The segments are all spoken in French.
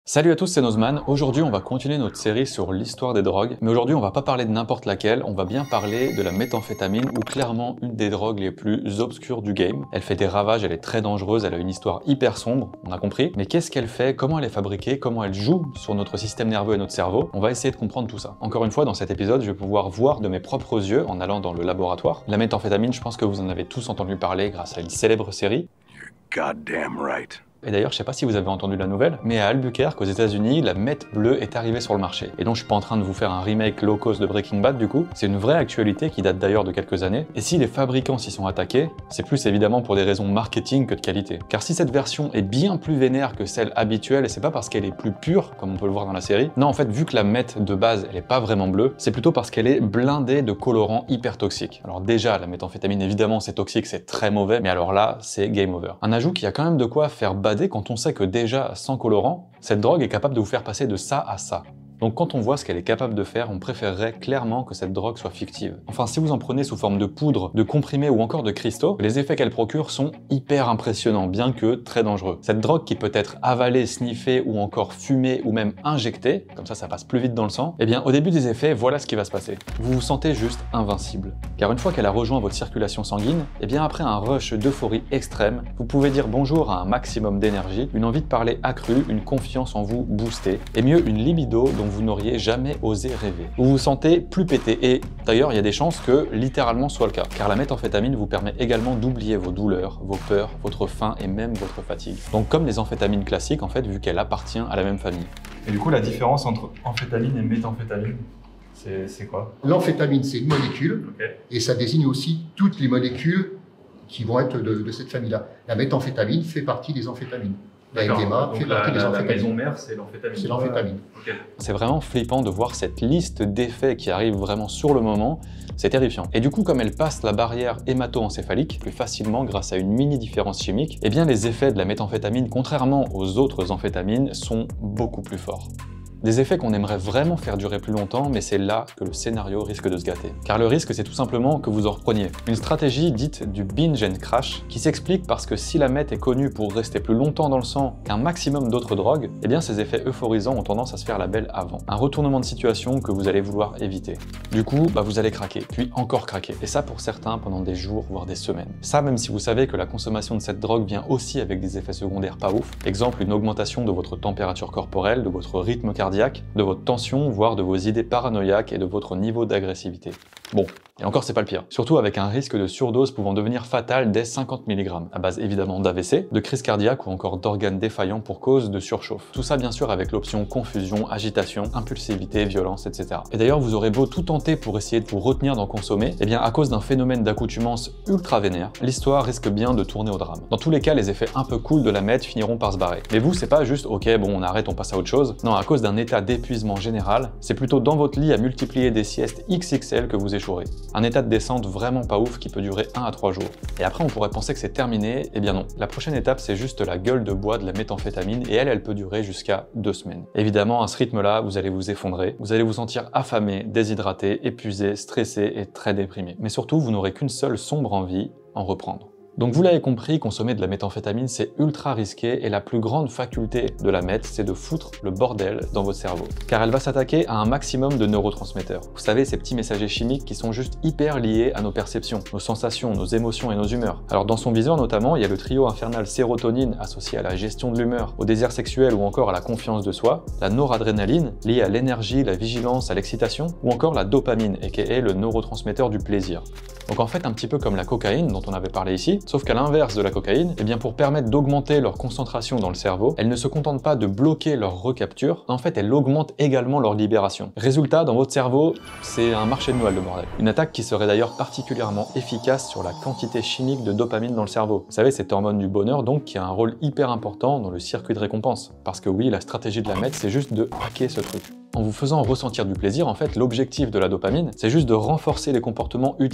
Salut à tous, c'est Nozman. Aujourd'hui, on va continuer notre série sur l'histoire des drogues. Mais aujourd'hui, on va pas parler de n'importe laquelle, on va bien parler de la méthamphétamine, ou clairement une des drogues les plus obscures du game. Elle fait des ravages, elle est très dangereuse, elle a une histoire hyper sombre, on a compris. Mais qu'est-ce qu'elle fait, comment elle est fabriquée, comment elle joue sur notre système nerveux et notre cerveau? On va essayer de comprendre tout ça. Encore une fois, dans cet épisode, je vais pouvoir voir de mes propres yeux, en allant dans le laboratoire. La méthamphétamine, je pense que vous en avez tous entendu parler grâce à une célèbre série. You're goddamn right. Et d'ailleurs, je sais pas si vous avez entendu la nouvelle, mais à Albuquerque, aux États-Unis, la meth bleue est arrivée sur le marché. Et donc, je suis pas en train de vous faire un remake low cost de Breaking Bad, du coup. C'est une vraie actualité qui date d'ailleurs de quelques années. Et si les fabricants s'y sont attaqués, c'est plus évidemment pour des raisons marketing que de qualité. Car si cette version est bien plus vénère que celle habituelle, et c'est pas parce qu'elle est plus pure, comme on peut le voir dans la série. Non, en fait, vu que la meth de base, elle est pas vraiment bleue, c'est plutôt parce qu'elle est blindée de colorants hyper toxiques. Alors déjà, la méthamphétamine, évidemment, c'est toxique, c'est très mauvais, mais alors là, c'est game over. Un ajout qui a quand même de quoi faire bader quand on sait que déjà, sans colorant, cette drogue est capable de vous faire passer de ça à ça. Donc quand on voit ce qu'elle est capable de faire, on préférerait clairement que cette drogue soit fictive. Enfin, si vous en prenez sous forme de poudre, de comprimés ou encore de cristaux, les effets qu'elle procure sont hyper impressionnants, bien que très dangereux. Cette drogue qui peut être avalée, sniffée ou encore fumée ou même injectée, comme ça passe plus vite dans le sang, eh bien au début des effets, voilà ce qui va se passer. Vous vous sentez juste invincible. Car une fois qu'elle a rejoint votre circulation sanguine, eh bien après un rush d'euphorie extrême, vous pouvez dire bonjour à un maximum d'énergie, une envie de parler accrue, une confiance en vous boostée, et mieux une libido dont vous n'auriez jamais osé rêver. Vous vous sentez plus pété, et d'ailleurs il y a des chances que littéralement ce soit le cas, car la méthamphétamine vous permet également d'oublier vos douleurs, vos peurs, votre faim et même votre fatigue. Donc comme les amphétamines classiques en fait, vu qu'elle appartient à la même famille. Et du coup la différence entre amphétamine et méthamphétamine, c'est quoi? L'amphétamine, c'est une molécule, Okay. et ça désigne aussi toutes les molécules qui vont être de cette famille-là. La méthamphétamine fait partie des amphétamines. La MDMA fait partie des La amphétamines. maison mère, c'est l'amphétamine. C'est l'amphétamine. Okay. C'est vraiment flippant de voir cette liste d'effets qui arrivent vraiment sur le moment, c'est terrifiant. Et du coup, comme elle passe la barrière hémato-encéphalique plus facilement grâce à une mini différence chimique, eh bien les effets de la méthamphétamine, contrairement aux autres amphétamines, sont beaucoup plus forts. Des effets qu'on aimerait vraiment faire durer plus longtemps, mais c'est là que le scénario risque de se gâter. Car le risque, c'est tout simplement que vous en repreniez. Une stratégie dite du binge and crash, qui s'explique parce que si la meth est connue pour rester plus longtemps dans le sang qu'un maximum d'autres drogues, eh bien ces effets euphorisants ont tendance à se faire la belle avant. Un retournement de situation que vous allez vouloir éviter. Du coup, vous allez craquer, puis encore craquer. Et ça pour certains pendant des jours, voire des semaines. Ça même si vous savez que la consommation de cette drogue vient aussi avec des effets secondaires pas ouf. Exemple, une augmentation de votre température corporelle, de votre rythme cardiaque, de votre tension, voire de vos idées paranoïaques et de votre niveau d'agressivité. Bon, et encore c'est pas le pire. Surtout avec un risque de surdose pouvant devenir fatal dès 50 mg, à base évidemment d'AVC, de crise cardiaque ou encore d'organes défaillants pour cause de surchauffe. Tout ça bien sûr avec l'option confusion, agitation, impulsivité, violence, etc. Et d'ailleurs vous aurez beau tout tenter pour essayer de vous retenir d'en consommer, et bien à cause d'un phénomène d'accoutumance ultra vénère, l'histoire risque bien de tourner au drame. Dans tous les cas, les effets un peu cool de la meth finiront par se barrer. Mais vous, c'est pas juste ok bon on arrête, on passe à autre chose. Non, à cause d'un état d'épuisement général, c'est plutôt dans votre lit à multiplier des siestes XXL que vous échouerez. Un état de descente vraiment pas ouf qui peut durer 1 à 3 jours. Et après on pourrait penser que c'est terminé, eh bien non. La prochaine étape c'est juste la gueule de bois de la méthamphétamine et elle peut durer jusqu'à 2 semaines. Évidemment à ce rythme-là, vous allez vous effondrer, vous allez vous sentir affamé, déshydraté, épuisé, stressé et très déprimé. Mais surtout vous n'aurez qu'une seule sombre envie, en reprendre. Donc vous l'avez compris, consommer de la méthamphétamine c'est ultra risqué et la plus grande faculté de la meth c'est de foutre le bordel dans votre cerveau. Car elle va s'attaquer à un maximum de neurotransmetteurs. Vous savez, ces petits messagers chimiques qui sont juste hyper liés à nos perceptions, nos sensations, nos émotions et nos humeurs. Alors dans son viseur notamment, il y a le trio infernal sérotonine associé à la gestion de l'humeur, au désir sexuel ou encore à la confiance de soi, la noradrénaline liée à l'énergie, la vigilance, à l'excitation, ou encore la dopamine, aka le neurotransmetteur du plaisir. Donc en fait un petit peu comme la cocaïne dont on avait parlé ici, sauf qu'à l'inverse de la cocaïne, eh bien pour permettre d'augmenter leur concentration dans le cerveau, elle ne se contente pas de bloquer leur recapture, en fait elle augmente également leur libération. Résultat, dans votre cerveau, c'est un marché de Noël de bordel. Une attaque qui serait d'ailleurs particulièrement efficace sur la quantité chimique de dopamine dans le cerveau. Vous savez, cette hormone du bonheur donc qui a un rôle hyper important dans le circuit de récompense. Parce que oui, la stratégie de la meth, c'est juste de hacker ce truc. En vous faisant ressentir du plaisir, en fait, l'objectif de la dopamine, c'est juste de renforcer les comportements utiles à la survie.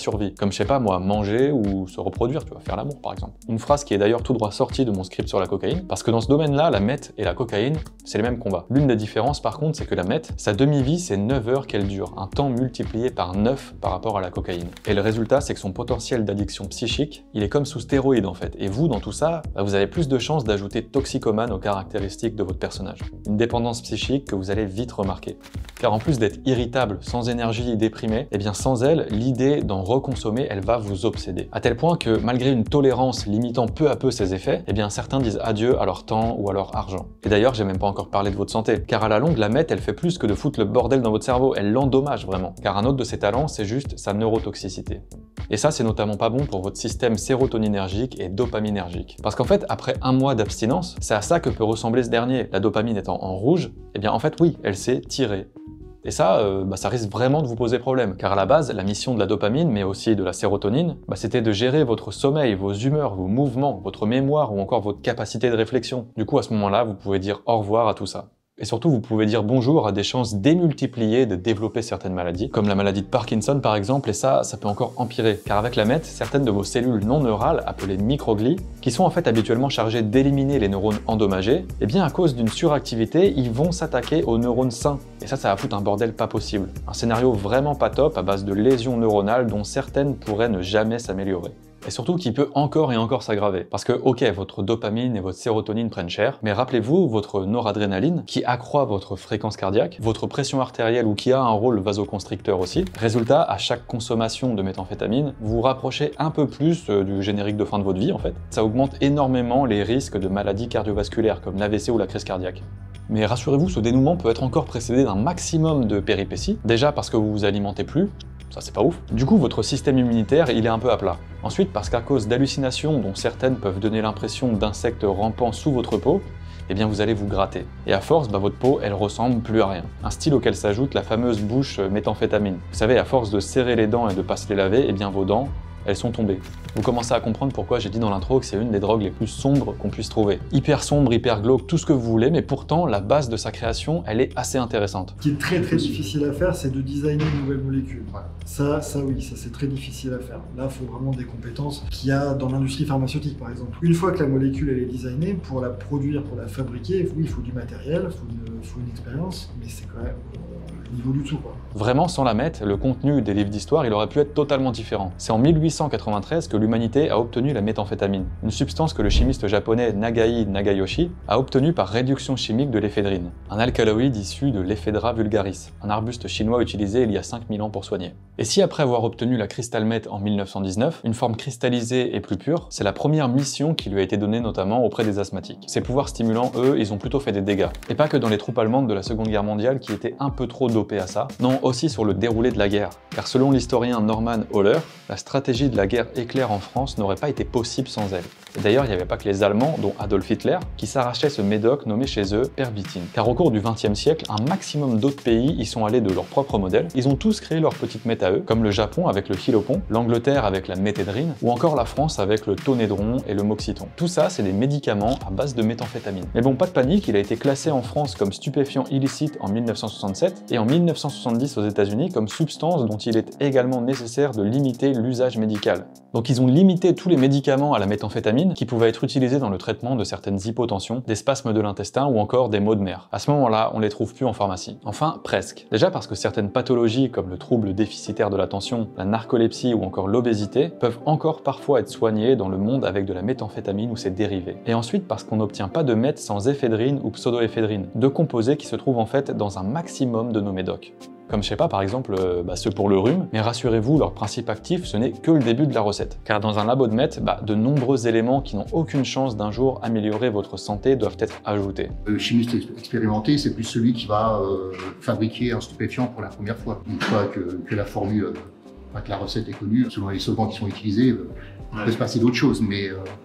survie, comme je sais pas moi, manger ou se reproduire, tu vois, faire l'amour par exemple. Une phrase qui est d'ailleurs tout droit sortie de mon script sur la cocaïne, parce que dans ce domaine-là, la meth et la cocaïne, c'est les mêmes combats. L'une des différences par contre, c'est que la meth, sa demi-vie, c'est 9 heures qu'elle dure, un temps multiplié par 9 par rapport à la cocaïne. Et le résultat, c'est que son potentiel d'addiction psychique, il est comme sous stéroïde en fait. Et vous, dans tout ça, bah, vous avez plus de chances d'ajouter toxicomane aux caractéristiques de votre personnage. Une dépendance psychique que vous allez vite remarquer. Car en plus d'être irritable, sans énergie, déprimé, eh bien sans elle, l'idée d'en reconsommer, elle va vous obséder. À tel point que malgré une tolérance limitant peu à peu ses effets, eh bien certains disent adieu à leur temps ou à leur argent. Et d'ailleurs, j'ai même pas encore parlé de votre santé. Car à la longue, la meth, elle fait plus que de foutre le bordel dans votre cerveau, elle l'endommage vraiment. Car un autre de ses talents, c'est juste sa neurotoxicité. Et ça, c'est notamment pas bon pour votre système sérotoninergique et dopaminergique. Parce qu'en fait, après un mois d'abstinence, c'est à ça que peut ressembler ce dernier. La dopamine étant en rouge, eh bien en fait oui, elle s'est tirée. Et ça, ça risque vraiment de vous poser problème. Car à la base, la mission de la dopamine, mais aussi de la sérotonine, c'était de gérer votre sommeil, vos humeurs, vos mouvements, votre mémoire ou encore votre capacité de réflexion. Du coup, à ce moment-là, vous pouvez dire au revoir à tout ça. Et surtout, vous pouvez dire bonjour à des chances démultipliées de développer certaines maladies, comme la maladie de Parkinson par exemple, et ça peut encore empirer. Car avec la meth, certaines de vos cellules non neurales, appelées microglies, qui sont en fait habituellement chargées d'éliminer les neurones endommagés, et bien à cause d'une suractivité, ils vont s'attaquer aux neurones sains. Et ça va foutre un bordel pas possible. Un scénario vraiment pas top à base de lésions neuronales dont certaines pourraient ne jamais s'améliorer. Et surtout qui peut encore et encore s'aggraver. Parce que, ok, votre dopamine et votre sérotonine prennent cher, mais rappelez-vous votre noradrénaline, qui accroît votre fréquence cardiaque, votre pression artérielle ou qui a un rôle vasoconstricteur aussi. Résultat, à chaque consommation de méthamphétamine, vous vous rapprochez un peu plus du générique de fin de votre vie en fait. Ça augmente énormément les risques de maladies cardiovasculaires comme l'AVC ou la crise cardiaque. Mais rassurez-vous, ce dénouement peut être encore précédé d'un maximum de péripéties, déjà parce que vous vous alimentez plus, ça c'est pas ouf. Du coup, votre système immunitaire, il est un peu à plat. Ensuite, parce qu'à cause d'hallucinations dont certaines peuvent donner l'impression d'insectes rampants sous votre peau, eh bien vous allez vous gratter. Et à force, votre peau, elle ressemble plus à rien. Un style auquel s'ajoute la fameuse bouche méthamphétamine. Vous savez, à force de serrer les dents et de pas se les laver, eh bien vos dents, elles sont tombées. Vous commencez à comprendre pourquoi j'ai dit dans l'intro que c'est une des drogues les plus sombres qu'on puisse trouver. Hyper sombre, hyper glauque, tout ce que vous voulez, mais pourtant la base de sa création, elle est assez intéressante. Ce qui est très difficile à faire, c'est de designer une nouvelle molécule. Voilà. Ça c'est très difficile à faire. Là, il faut vraiment des compétences qu'il y a dans l'industrie pharmaceutique, par exemple. Une fois que la molécule elle est designée, pour la produire, pour la fabriquer, oui, il faut du matériel, il faut une expérience, mais c'est quand même le niveau du tout, quoi. Vraiment, sans la meth, le contenu des livres d'histoire, il aurait pu être totalement différent. C'est en 1893 que l'humanité a obtenu la méthamphétamine, une substance que le chimiste japonais Nagai Nagayoshi a obtenue par réduction chimique de l'éphédrine, un alcaloïde issu de l'Ephedra vulgaris, un arbuste chinois utilisé il y a 5000 ans pour soigner. Et si après avoir obtenu la crystal meth en 1919, une forme cristallisée et plus pure, c'est la première mission qui lui a été donnée notamment auprès des asthmatiques. Ces pouvoirs stimulants, eux, ils ont plutôt fait des dégâts. Et pas que dans les troupes allemandes de la Seconde Guerre mondiale qui étaient un peu trop dopées à ça, non, aussi sur le déroulé de la guerre. Car selon l'historien Norman Ohler, la stratégie de la guerre éclair en France n'aurait pas été possible sans elle. Et d'ailleurs, il n'y avait pas que les Allemands, dont Adolf Hitler, qui s'arrachaient ce médoc nommé chez eux pervitine. Car au cours du XXe siècle, un maximum d'autres pays y sont allés de leur propre modèle. Ils ont tous créé leur petite meth à eux, comme le Japon avec le Hilopon, l'Angleterre avec la méthédrine, ou encore la France avec le Tonédron et le Moxiton. Tout ça, c'est des médicaments à base de méthamphétamine. Mais bon, pas de panique, il a été classé en France comme stupéfiant illicite en 1967 et en 1970 aux États-Unis comme substance dont il est également nécessaire de limiter l'usage médical. Donc ils ont limité tous les médicaments à la méthamphétamine qui pouvaient être utilisés dans le traitement de certaines hypotensions, des spasmes de l'intestin ou encore des maux de mer. À ce moment-là, on les trouve plus en pharmacie. Enfin, presque. Déjà parce que certaines pathologies comme le trouble déficitaire de l'attention, la narcolepsie ou encore l'obésité peuvent encore parfois être soignées dans le monde avec de la méthamphétamine ou ses dérivés. Et ensuite parce qu'on n'obtient pas de meth sans éphédrine ou pseudoéphédrine, deux composés qui se trouvent en fait dans un maximum de nos médocs. Comme je sais pas, par exemple, ceux pour le rhume, mais rassurez-vous, leur principe actif, ce n'est que le début de la recette. Car dans un labo de meth, de nombreux éléments qui n'ont aucune chance d'un jour améliorer votre santé doivent être ajoutés. Le chimiste expérimenté, c'est plus celui qui va fabriquer un stupéfiant pour la première fois. Une fois que la formule, que la recette est connue, selon les solvants qui sont utilisés, il peut se passer d'autres choses, mais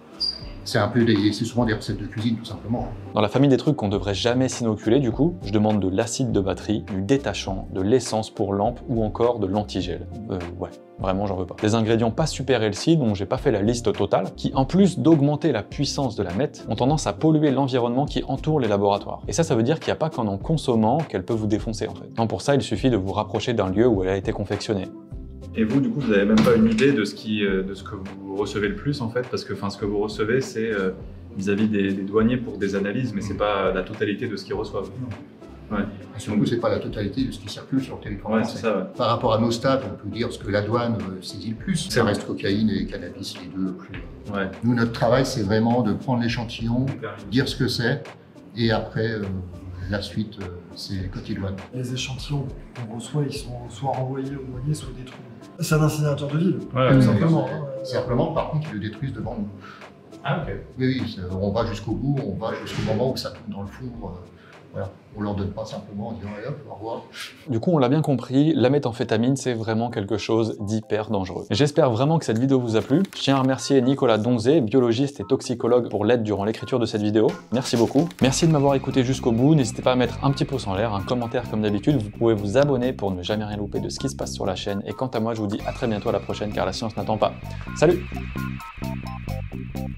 c'est souvent des recettes de cuisine, tout simplement. Dans la famille des trucs qu'on devrait jamais s'inoculer, du coup, je demande de l'acide de batterie, du détachant, de l'essence pour lampe ou encore de l'antigel. Ouais, vraiment j'en veux pas. Des ingrédients pas super healthy dont j'ai pas fait la liste totale, qui en plus d'augmenter la puissance de la meth, ont tendance à polluer l'environnement qui entoure les laboratoires. Et ça veut dire qu'il n'y a pas qu'en consommant qu'elle peut vous défoncer en fait. Non, pour ça, il suffit de vous rapprocher d'un lieu où elle a été confectionnée. Et vous, du coup, vous n'avez même pas une idée de ce que vous recevez le plus, en fait, parce que ce que vous recevez, c'est vis-à-vis des douaniers pour des analyses, mais c'est pas la totalité de ce qu'ils reçoivent. Ouais. Et surtout, c'est pas la totalité de ce qui circule sur le territoire Ouais, français. c'est ça, ouais. Par rapport à nos stats, on peut dire ce que la douane saisit le plus. Ça reste cocaïne et cannabis, les deux le plus. Ouais. Nous, notre travail, c'est vraiment de prendre l'échantillon, dire ce que c'est, et après, la suite, c'est côté douane. Les échantillons qu'on reçoit, ils sont soit renvoyés aux douaniers, soit détruits. C'est un incinérateur de ville, Ouais, tout ouais, simplement. Simplement, par contre, ils le détruisent devant nous. Ah, ok. Oui, on va jusqu'au bout, on va jusqu'au moment où ça tombe dans le four. Voilà. On leur donne pas simplement en disant allez hop, au revoir. Du coup, on l'a bien compris, la méthamphétamine, c'est vraiment quelque chose d'hyper dangereux. J'espère vraiment que cette vidéo vous a plu. Je tiens à remercier Nicolas Donzé, biologiste et toxicologue, pour l'aide durant l'écriture de cette vidéo. Merci beaucoup. Merci de m'avoir écouté jusqu'au bout. N'hésitez pas à mettre un petit pouce en l'air, un commentaire comme d'habitude. Vous pouvez vous abonner pour ne jamais rien louper de ce qui se passe sur la chaîne. Et quant à moi, je vous dis à très bientôt à la prochaine, car la science n'attend pas. Salut!